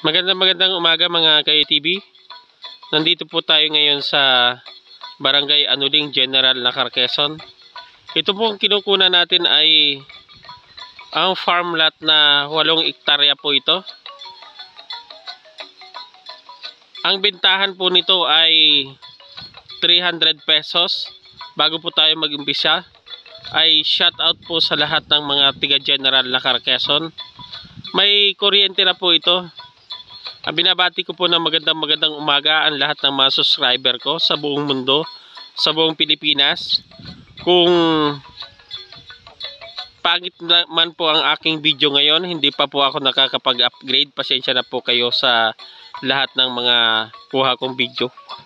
Magandang umaga mga ka-ATV. Nandito po tayo ngayon sa Barangay Anuling, General Nakar, Quezon. Ito pong kinukunan natin ay ang farm lot na 8 hektarya po ito. Ang bentahan po nito ay 300 pesos. Bago po tayo mag-umpisa ay shout out po sa lahat ng mga tiga General Nakar, Quezon. May kuryente na po ito. Binabati ko po ng magandang umaga ang lahat ng mga subscriber ko sa buong mundo, sa buong Pilipinas. Kung pangit naman po ang aking video ngayon, hindi pa po ako nakakapag-upgrade. Pasensya na po kayo sa lahat ng mga kuha kong video.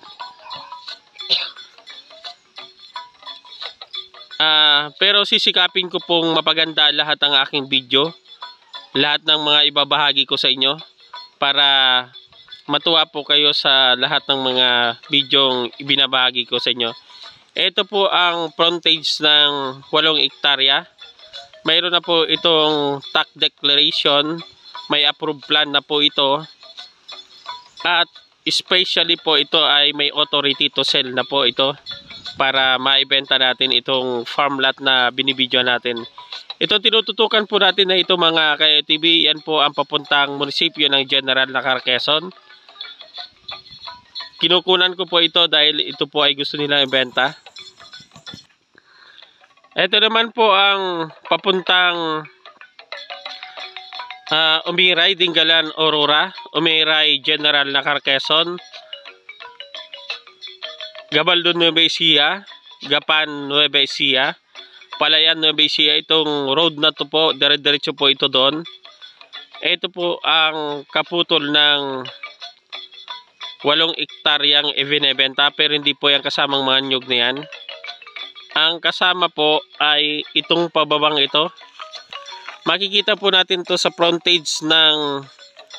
Pero sisikapin ko pong mapaganda lahat ng aking video, lahat ng mga ibabahagi ko sa inyo, para matuwa po kayo sa lahat ng mga bidyong ibinabahagi ko sa inyo. Ito po ang frontage ng 8 hektarya. Mayroon na po itong tax declaration. May approved plan na po ito. At especially po ito ay may authority to sell na po ito para maibenta natin itong farm lot na binibidyo natin. Ito tinututukan po natin na ito mga ka-ATV. Yan po ang papuntang munisipyo ng General Nakar, Quezon. Kinukunan ko po ito dahil ito po ay gusto nilang ibenta. Ito naman po ang papuntang Umiray, Dingalan, Aurora. Umiray, General Nakar, Quezon. Gabaldon, Nueva Ecija. Gapan, Nueva Ecija. Palayan, Nueva Ecija. Itong road na to po, dire-diretso po ito doon. Ito po ang kaputol ng 8 hektaryang ibinebenta, pero hindi po yan kasamang mga nyug na yan. Ang kasama po ay itong pababang ito. Makikita po natin to sa frontage ng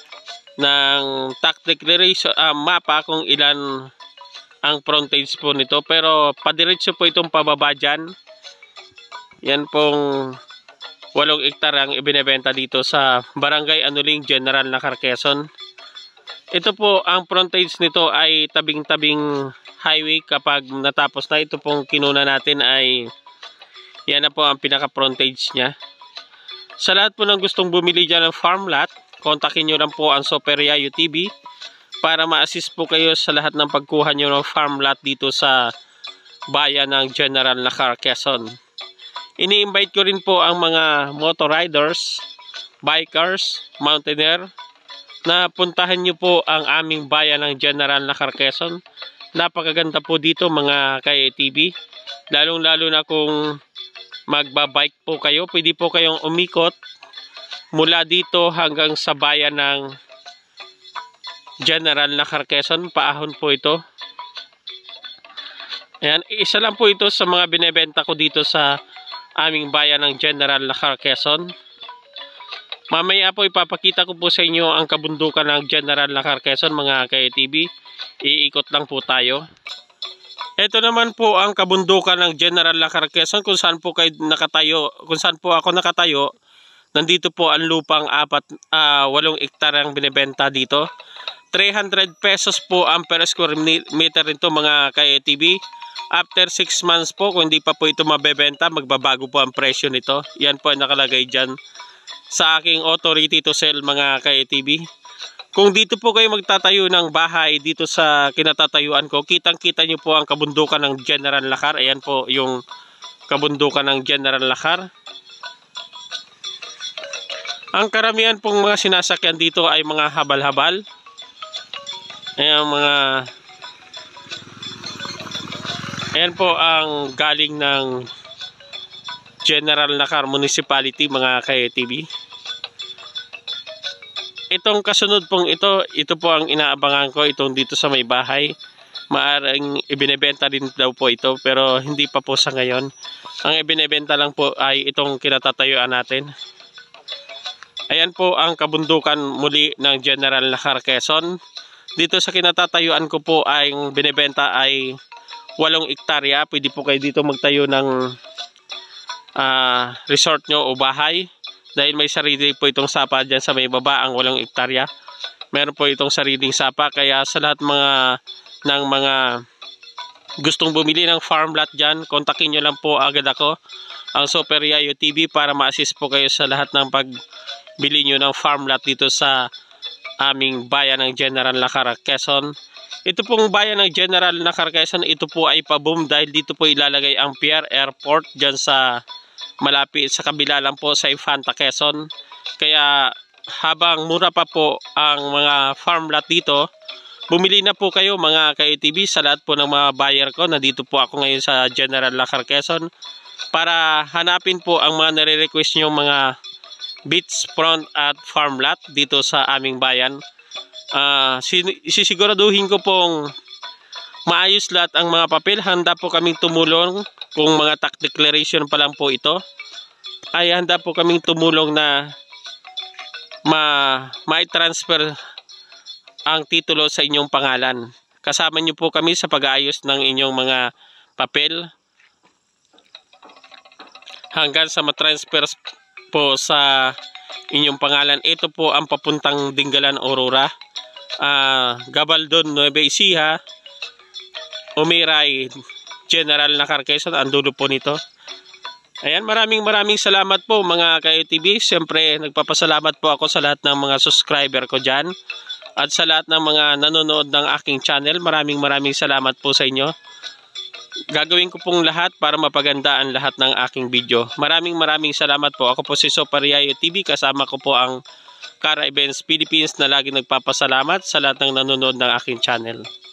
tax declaration mapa kung ilan ang frontage po nito, pero padiretso po itong pababa dyan. Yan pong 8 hektarya ang ibinebenta dito sa Barangay Anuling, General Nakar, Quezon. Ito po ang frontage nito ay tabing-tabing highway. Kapag natapos na ito pong kinuna natin ay yan na po ang pinaka-frontage niya. Sa lahat po ng gustong bumili dyan ng farm lot, kontakin nyo lang po ang Soperia UTV para ma-assist po kayo sa lahat ng pagkuha nyo ng farm lot dito sa bayan ng General Nakar, Quezon. Ini-invite ko rin po ang mga motor riders, bikers, mountaineer na puntahan nyo po ang aming bayan ng General Nakar, Quezon. Napakaganda po dito mga ka-ATV. Lalong-lalo na kung magbabike po kayo, pwede po kayong umikot mula dito hanggang sa bayan ng General Nakar, Quezon. Paahon po ito. Ayan, isa lang po ito sa mga binebenta ko dito sa aming bayan ng General Nakar, Quezon. Mamaya po ipapakita ko po sa inyo ang kabundukan ng General Nakar, Quezon mga ka-ATV. Iikot lang po tayo. Ito naman po ang kabundukan ng General Nakar, Quezon kung saan po kayo nakatayo, kung saan po ako nakatayo. Nandito po ang lupang 8 hektaryang binebenta dito. 300 pesos po ang per square meter nito mga ka-ATV. After 6 months po, kung hindi pa po ito mabebenta, magbabago po ang presyo nito. Yan po ang nakalagay dyan sa aking authority to sell mga ka-ATV. Kung dito po kayo magtatayo ng bahay dito sa kinatatayuan ko, kitang-kita nyo po ang kabundukan ng General Nakar. Ayan po yung kabundukan ng General Nakar. Ang karamihan pong mga sinasakyan dito ay mga habal-habal. Ayan po ang galing ng General Nakar Municipality mga ka-ATV. Itong kasunod pong ito po ang inaabangan ko, itong dito sa may bahay. Maaring ibinebenta din daw po ito pero hindi pa po sa ngayon. Ang ibinebenta lang po ay itong kinatatayuan natin. Ayan po ang kabundukan muli ng General Nakar, Quezon. Dito sa kinatatayuan ko po ay binebenta ay 8 hektarya. Pwede po kayo dito magtayo ng resort nyo o bahay. Dahil may sarili po itong sapa dyan sa may baba ang 8 hektarya. Meron po itong sariling sapa, kaya sa lahat ng mga gustong bumili ng farm lot dyan, kontakin nyo lang po agad ako, ang Super Yayo TV, para ma-assist po kayo sa lahat ng pagbili nyo ng farm lot dito sa aming bayan ng General Lacar, Quezon. Ito pong bayan ng General Lacar, Quezon, ito po ay pa-boom dahil dito po ilalagay ang Pier Airport dyan sa malapit sa kabila lang po sa Infanta, Quezon. Kaya habang mura pa po ang mga farm lot dito, bumili na po kayo mga ka-ATV, sa lahat po ng mga buyer ko. Nandito po ako ngayon sa General Lacar, Quezon, para hanapin po ang mga nare-request nyo mga beach front at farm lot dito sa aming bayan. Sisiguraduhin ko pong maayos lahat ang mga papel. Handa po kaming tumulong kung mga tax declaration pa lang po ito, ay handa po kaming tumulong na ma-transfer ang titulo sa inyong pangalan. Kasama nyo po kami sa pag-aayos ng inyong mga papel hanggang sa ma-transfer po sa inyong pangalan. Ito po ang papuntang Dingalan, Aurora, Gabaldon, Nueva Ecija, Umiray, General Lacar, Quezon, ang dulo po nito. Ayan, maraming salamat po mga ka-ATV. Siyempre, nagpapasalamat po ako sa lahat ng mga subscriber ko dyan at sa lahat ng mga nanonood ng aking channel. Maraming salamat po sa inyo. Gagawin ko pong lahat para mapagandaan lahat ng aking video. Maraming salamat po. Ako po si Super Yayo TV. Kasama ko po ang Car Events Philippines na lagi nagpapasalamat sa lahat ng nanonood ng aking channel.